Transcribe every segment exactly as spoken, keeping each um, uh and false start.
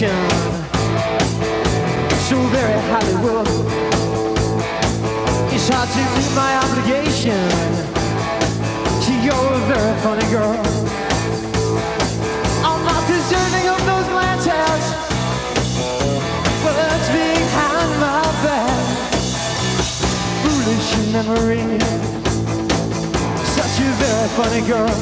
reputation, so very Hollywood. It's hard to meet my obligation. You're a very funny girl. I'm not deserving of those glances, words behind my back. Foolish memory, such a very funny girl.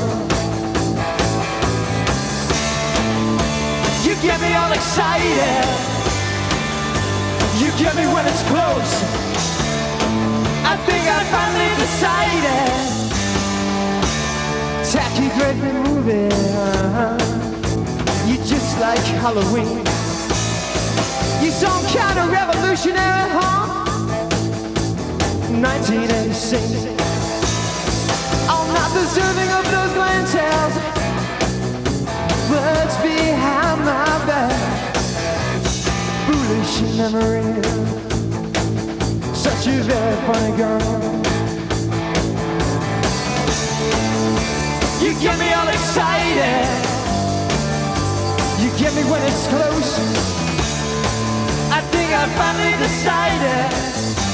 You get me all excited, you get me when it's close. I think I finally decided. Tacky great movie, uh-huh. You're just like Halloween. You're some kind of revolutionary, huh? nineteen eighty-six. I'm not deserving of those glances, words behind my back. Foolish memory, such a very funny girl. You get me all excited, you get me when it's close. I think I finally decided.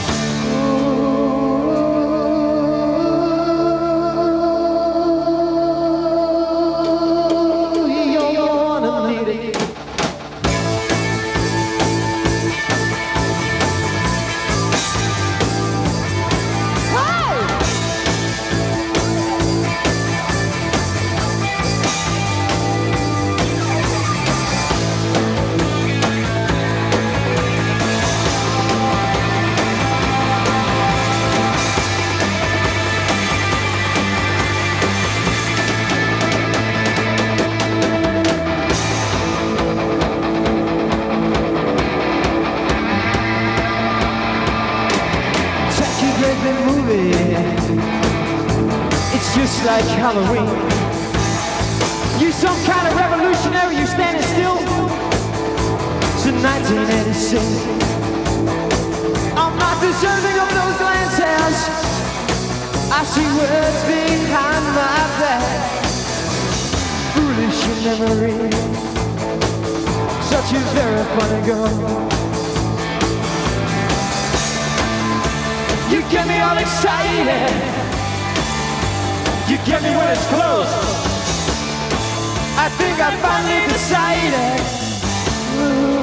Just like Halloween. You some kind of revolutionary, you standing still. To nineteen eighty-six. I'm not deserving of those glances. I see words behind my back. Foolish memory, such a very funny girl. You get me all excited, you get me when it's close. I think I finally decided. Ooh.